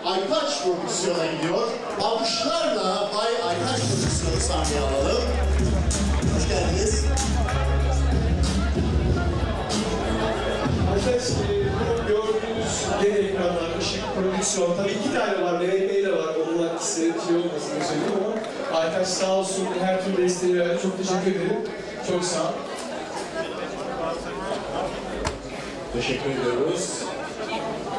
Aytaç Prodüksiyon'a gidiyor. Alkışlarla Bay Aytaç Prodüksiyon'u sahneye alalım. Hoş geldiniz. Aytaç, bu gördüğünüz dev ekranlar, ışık, prodüksiyon, tabii 2 tane var, Rehber de var, onunla ikisi şey olmasını söyleyeyim ama Aytaç sağ olsun her türlü desteği verdi, çok teşekkür ederim. Çok sağ ol. Teşekkür ediyoruz.